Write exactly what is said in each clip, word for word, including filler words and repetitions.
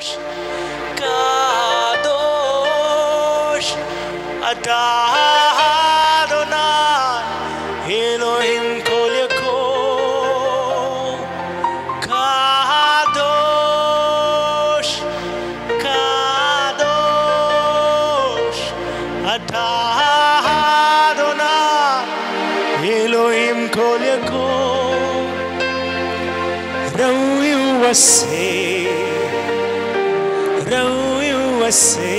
Kadosh, Adonai, Elohim Kol Yaakov. Kadosh, Kadosh, Adonai, Elohim Kol Yaakov. Raui wase, Raui wase.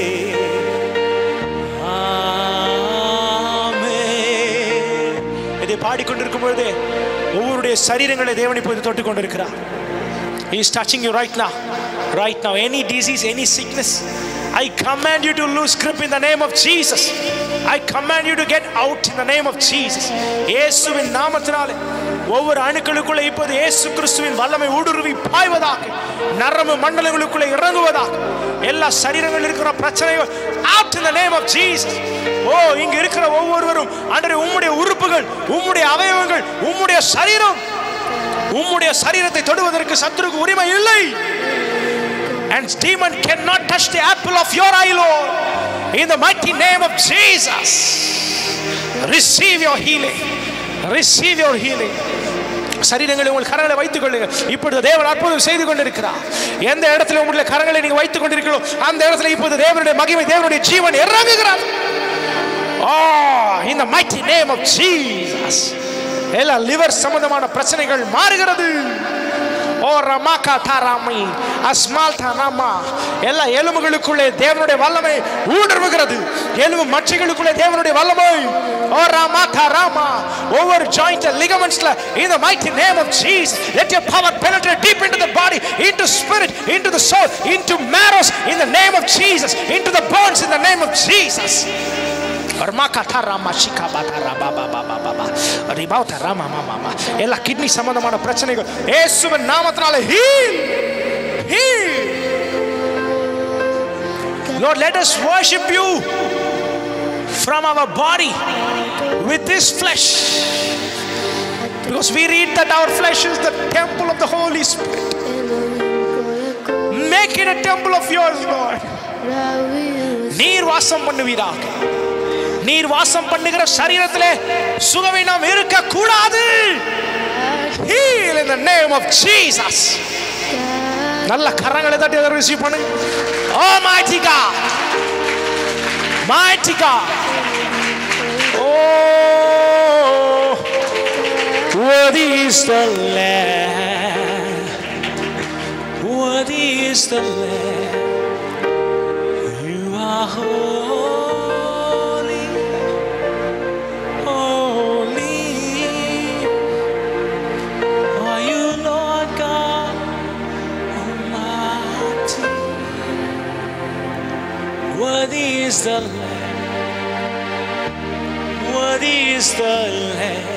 பாடிக்கொண்டிருக்கும் பொழுது ஒவ்வொருடைய சரீரங்களை தேவன் இப்போது தொட்டுக் கொண்டிருக்கிறார். He is touching you right now. Right now, any disease, any sickness, I command you to lose grip in the name of Jesus. I command you to get out in the name of Jesus. இயேசுவின் நாமத்தினாலே ஒவ்வொரு அணுக்களுக்குள்ளே இப்போது இயேசு கிறிஸ்துவின் வல்லமை ஊடுருவி பாய்வதாக, நரம்பு மண்டலங்களுக்குள்ளே இறங்குவதாக, எல்லா சரீரங்களில் இருக்கிற பிரச்சனைகள் out in the name of Jesus. ஓ, இங்க இருக்கிற ஒவ்வொருவரும் ஆண்டவரே, உம்முடைய உறுப்புகள், உம்முடைய அவயவங்கள், உம்முடைய சரீரம், உம்முடைய சரீரத்தை தொடுவதற்கு சத்துருக்கு உரிமை இல்லை. And demon cannot touch the apple of your eye, Lord. In the mighty name of Jesus, receive your healing. Receive your healing. சரீரங்களை உங்கள் கரங்களை வைத்துக் கொள்ளுங்கள். இப்பொழுது தேவன் அற்புதம் செய்து கொண்டிருக்கிறார். எந்த இடத்துல உங்களுடைய கரங்களை நீங்க வைத்துக் கொண்டிருக்கிறோம் அந்த இடத்துல இப்பொழுது தேவனுடைய மகிமை, தேவனுடைய ஜீவன் இறங்குகிறார். Oh, in the mighty name of Jesus, எல்லா லிவர் சம்பந்தமான பிரச்சனைகள் மாறுகிறது. ஓ ரமாகா தாராமி அஸ்மால் தாராமா, எல்லா எலும்புகளுக்குள்ளே தேவனுடைய வல்லமை ஊடுருவுகிறது. எலும்பு மச்சைகளுக்குள்ளே தேவனுடைய வல்லமை. ஓ ராமா தாராமா, ஒவ்வொரு ஜாயிண்ட் லிகமெண்ட்ஸ்ல in the mighty name of Jesus, let your power penetrate deep into the body, into spirit, into the soul, into marrows in the name of Jesus, into the bones in the name of Jesus. எல்லா kidney சம்பந்தமான பிரச்சனைகள் இயேசுவின் நாமத்தினாலே heal, heal. Lord, let us worship you from our body with this flesh, because we read that our flesh is the temple of the Holy Spirit. Make it a temple of yours, Lord. நீர் வாசம் பண்ணுவீராக. நீர் வாசம் பண்ணுகிற சரீரத்திலே சுகவீனம் இருக்க கூடாது. Heal in the name of Jesus. நல்ல கரங்களை தட்டி அதை ரிசீவ் பண்ணு. Oh mighty God, mighty God. Oh, worthy is the Lamb, worthy is the Lamb. You are holy, holy. Are you Lord God Almighty? Worthy is the Lamb, worthy is the Lamb.